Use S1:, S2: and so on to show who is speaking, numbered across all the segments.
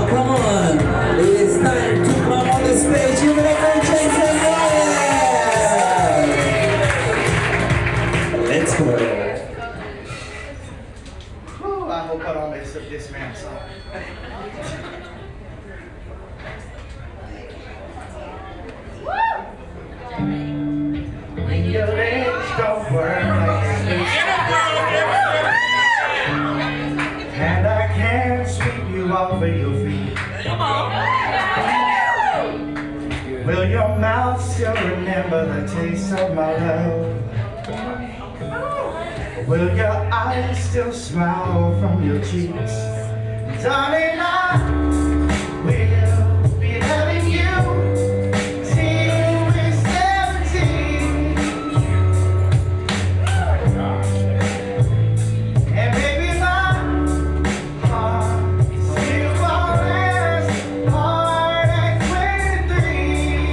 S1: come on. It's time to come on the stage. You make a Jason Ryan. Let's go.
S2: I hope I don't mess up this man's song. When your legs don't work like this, and I can't sweep you off of your feet.
S3: Come on.
S2: Will your mouth still remember the taste of my love? Will your eyes still smile from your cheeks? Darling, I will be loving you till we're 17. And baby, my heart still falls as hard at 23.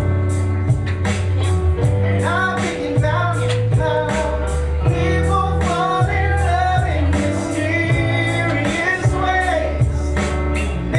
S2: And I'm thinking about how people fall in love in mysterious ways.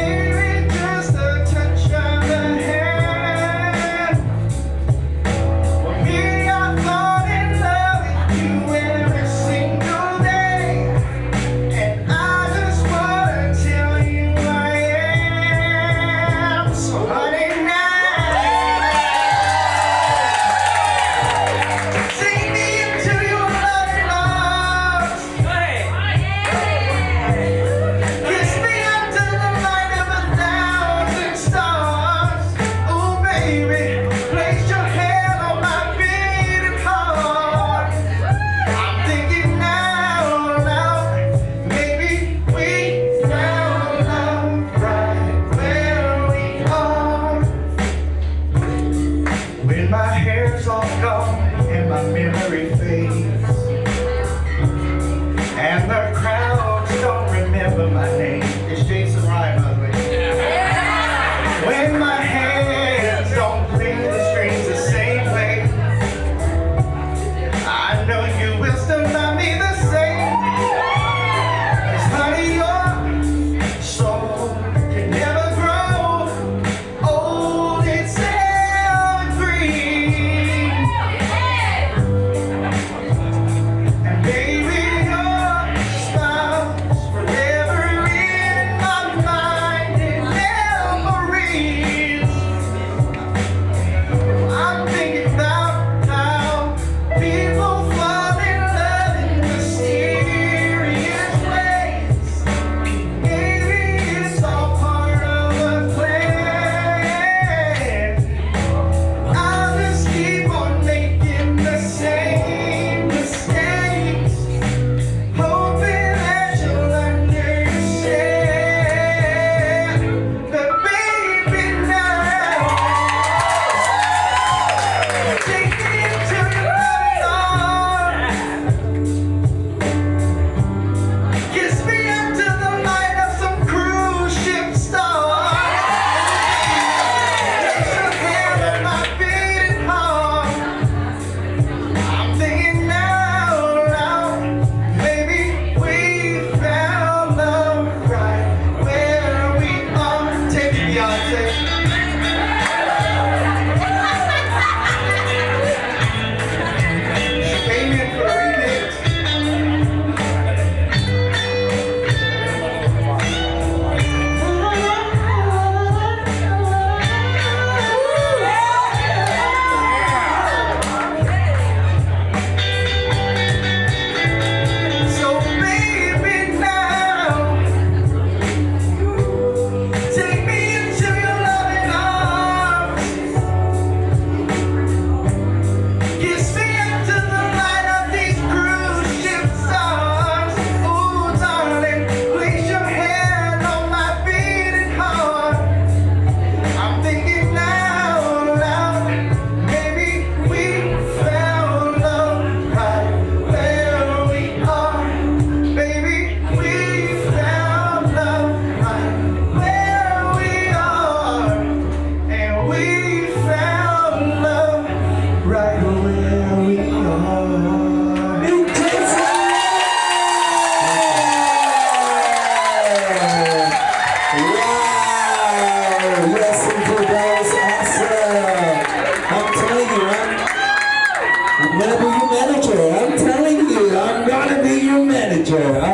S1: picture.